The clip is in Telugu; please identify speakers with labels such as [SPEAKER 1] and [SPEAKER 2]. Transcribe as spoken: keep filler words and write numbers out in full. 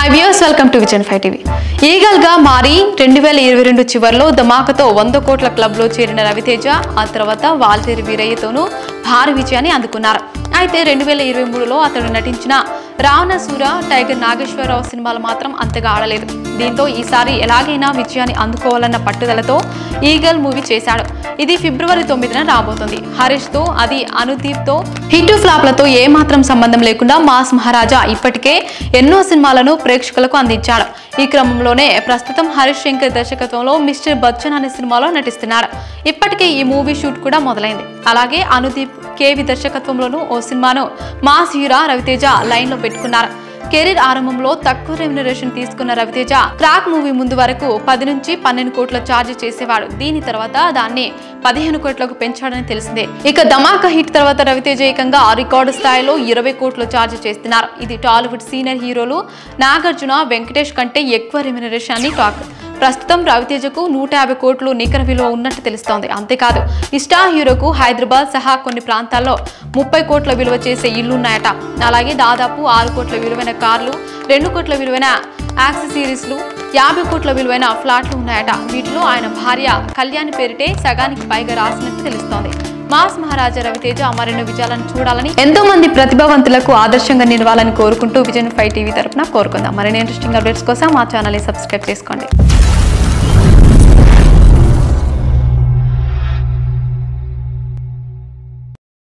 [SPEAKER 1] Hi viewers, welcome to vision five TV. ఈగల్గా మారి రెండు వేల ఇరవై రెండు చివరిలో ధమాకతో వంద కోట్ల క్లబ్లో చేరిన రవితేజ ఆ తర్వాత వాల్తేరు వీరయ్యతోనూ భారీ విజయాన్ని అందుకున్నారు. అయితే రెండు వేల ఇరవై మూడులో అతడు నటించిన రావణాసుర, టైగర్ నాగేశ్వరరావు సినిమాలు మాత్రం అంతగా ఆడలేదు. దీంతో ఈసారి ఎలాగైనా విజయాన్ని అందుకోవాలన్న పట్టుదలతో ఈగల్ మూవీ చేశాడు. ఇది ఫిబ్రవరి తొమ్మిదిన రాబోతుంది. హరీష్ తో, అది అనుదీప్ తో హిట్ ఫ్లాప్లతో ఏమాత్రం సంబంధం లేకుండా మాస్ మహారాజా ఇప్పటికే ఎన్నో సినిమాలను ప్రేక్షకులకు అందించాడు. ఈ క్రమంలోనే ప్రస్తుతం హరీష్ శంకర్ దర్శకత్వంలో మిస్టర్ బచ్చన్ అనే సినిమాలో నటిస్తున్నాడు. ఇప్పటికే ఈ మూవీ షూట్ కూడా మొదలైంది. అలాగే అనుదీప్ కేవి దర్శకత్వంలోనూ ఓ సినిమాను మాస్ హీరో రవితేజ లైన్ లో పెట్టుకున్నారు. కెరీర్ ఆరంభంలో తక్కువ రెమ్యునరేషన్ తీసుకున్న రవితేజ క్రాక్ మూవీ ముందు వరకు పది నుంచి పన్నెండు కోట్ల ఛార్జ్ చేసేవాడు. దీని తర్వాత దాన్ని పదిహేను కోట్లకు పెంచాడని తెలిసిందే. ఇక ధమాకా హిట్ తర్వాత రవితేజ ఏకంగా రికార్డు స్థాయిలో ఇరవై కోట్లు ఛార్జ్ చేస్తున్నారు. ఇది టాలీవుడ్ సీనియర్ హీరోలు నాగార్జున, వెంకటేష్ కంటే ఎక్కువ రెమ్యునరేషన్ అని టాక్. ప్రస్తుతం రవితేజకు నూట యాభై కోట్లు నికర విలువ ఉన్నట్టు తెలుస్తోంది. అంతేకాదు ఈ స్టార్ హీరోకు హైదరాబాద్ సహా కొన్ని ప్రాంతాల్లో ముప్పై కోట్ల విలువ చేసే ఇళ్లున్నాయట. అలాగే దాదాపు ఆరు కోట్ల విలువైన కార్లు, రెండు కోట్ల విలువైన యాక్సెసరీస్లు, యాభై కోట్ల విలువైన ఫ్లాట్లు ఉన్నాయట. వీటిలో ఆయన భార్య కళ్యాణి పేరిటే సగానికి పైగా రాసినట్టు తెలుస్తోంది. మాస్ మహారాజా రవితేజ మరెన్నో విజయాలను చూడాలని, ఎంతో మంది ప్రతిభావంతులకు ఆదర్శంగా నిలవాలని కోరుకుంటూ విజన్ ఫైవ్ టీవీ తరపున కోరుకుందాం. మరిన్ని ఇంట్రెస్టింగ్ అప్డేట్స్ కోసం మా ఛానల్ ని సబ్స్క్రైబ్ చేసుకోండి.